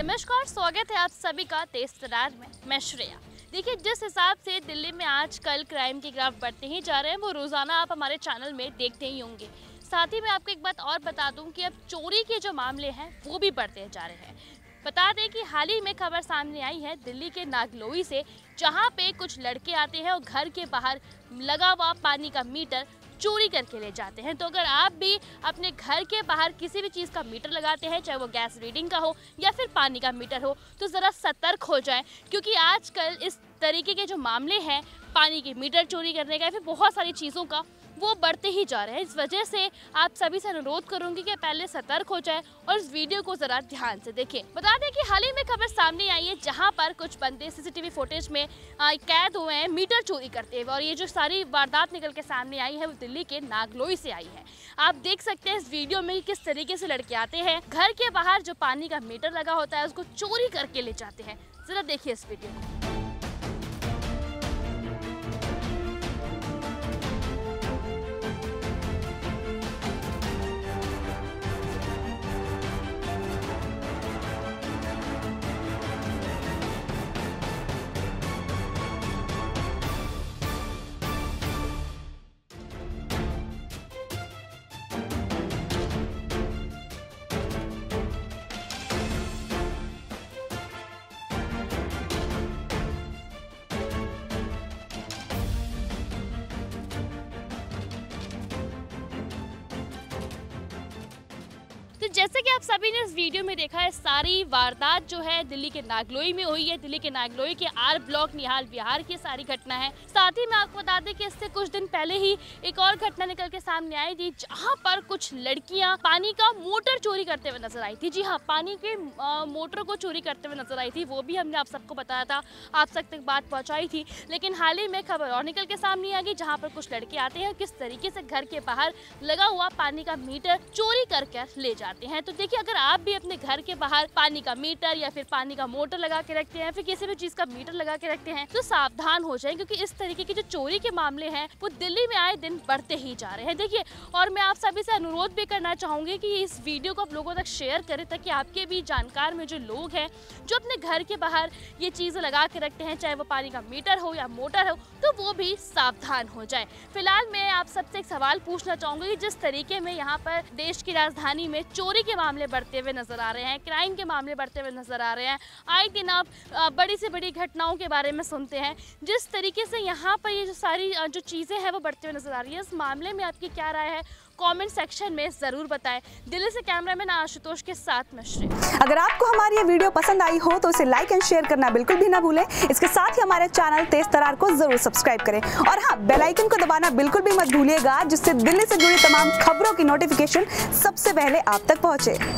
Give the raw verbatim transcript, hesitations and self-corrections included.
नमस्कार, स्वागत है आप सभी का तेज तरार में। मैं श्रेया। देखिए, जिस हिसाब से दिल्ली में आजकल क्राइम के ग्राफ बढ़ते ही जा रहे हैं वो रोज़ाना आप हमारे चैनल में देखते ही होंगे। साथ ही मैं आपको एक बात और बता दूं कि अब चोरी के जो मामले हैं वो भी बढ़ते जा रहे हैं। बता दें कि हाल ही में खबर सामने आई है दिल्ली के नागलोई से, जहां पे कुछ लड़के आते हैं और घर के बाहर लगा हुआ पानी का मीटर चोरी करके ले जाते हैं। तो अगर आप भी अपने घर के बाहर किसी भी चीज़ का मीटर लगाते हैं, चाहे वो गैस रीडिंग का हो या फिर पानी का मीटर हो, तो ज़रा सतर्क हो जाएं, क्योंकि आजकल इस तरीके के जो मामले हैं पानी के मीटर चोरी करने का या फिर बहुत सारी चीज़ों का, वो बढ़ते ही जा रहे हैं। इस वजह से आप सभी से अनुरोध करूंगी कि पहले सतर्क हो जाए और इस वीडियो को जरा ध्यान से देखें। बता दें कि हाल ही में खबर सामने आई है जहां पर कुछ बंदे सीसीटीवी फुटेज में कैद हुए हैं मीटर चोरी करते हुए, और ये जो सारी वारदात निकल के सामने आई है वो दिल्ली के नागलोई से आई है। आप देख सकते हैं इस वीडियो में किस तरीके से लड़के आते हैं, घर के बाहर जो पानी का मीटर लगा होता है उसको चोरी करके ले जाते हैं। जरा देखिए इस वीडियो को। तो जैसे कि आप सभी ने इस वीडियो में देखा है, सारी वारदात जो है दिल्ली के नागलोई में हुई है। दिल्ली के नागलोई के आर ब्लॉक निहाल विहार की सारी घटना है। साथ ही मैं आपको बता दें कि इससे कुछ दिन पहले ही एक और घटना निकल के सामने आई थी, जहां पर कुछ लड़कियां पानी का मोटर चोरी करते हुए नजर आई थी। जी हाँ, पानी के मोटर को चोरी करते हुए नजर आई थी। वो भी हमने आप सबको बताया था, आप सब तक बात पहुँचाई थी। लेकिन हाल ही में खबर और निकल के सामने आ गई, जहाँ पर कुछ लड़के आते हैं किस तरीके से घर के बाहर लगा हुआ पानी का मीटर चोरी करके ले जाते हैं। तो देखिए, अगर आप भी अपने घर के बाहर पानी का मीटर या फिर पानी का मोटर लगा के रखते हैं, फिर किसी भी चीज का मीटर लगा के रखते हैं, तो सावधान हो जाएं, क्योंकि इस तरीके के जो चोरी के मामले हैं वो दिल्ली में आए दिन बढ़ते ही जा रहे हैं। देखिए, और मैं आप सभी से अनुरोध भी करना चाहूंगी कि इस वीडियो को आप लोगों तक शेयर करें, ताकि आपके भी जानकार में जो लोग हैं जो अपने घर के बाहर ये चीजें लगा के रखते हैं, चाहे वो पानी का मीटर हो या मोटर हो, तो वो भी सावधान हो जाए। फिलहाल मैं आप सबसे एक सवाल पूछना चाहूंगी कि जिस तरीके में यहाँ पर देश की राजधानी में चोरी के मामले बढ़ते हुए नजर आ रहे हैं, क्राइम के मामले बढ़ते हुए नजर आ रहे हैं, आए दिन आप बड़ी से बड़ी घटनाओं के बारे में सुनते हैं, जिस तरीके से यहाँ पर ये जो सारी जो चीज़ें हैं वो बढ़ते हुए नजर आ रही है, इस मामले में आपकी क्या राय है कमेंट सेक्शन में जरूर बताएं। दिल्ली से कैमरामैन आशुतोष के साथ में श्री। अगर आपको हमारी ये वीडियो पसंद आई हो तो इसे लाइक एंड शेयर करना बिल्कुल भी ना भूलें। इसके साथ ही हमारे चैनल तेज तरार को जरूर सब्सक्राइब करें, और हाँ, बेल आइकन को दबाना बिल्कुल भी मत भूलिएगा, जिससे दिल्ली से जुड़ी तमाम खबरों की नोटिफिकेशन सबसे पहले आप तक पहुंचे।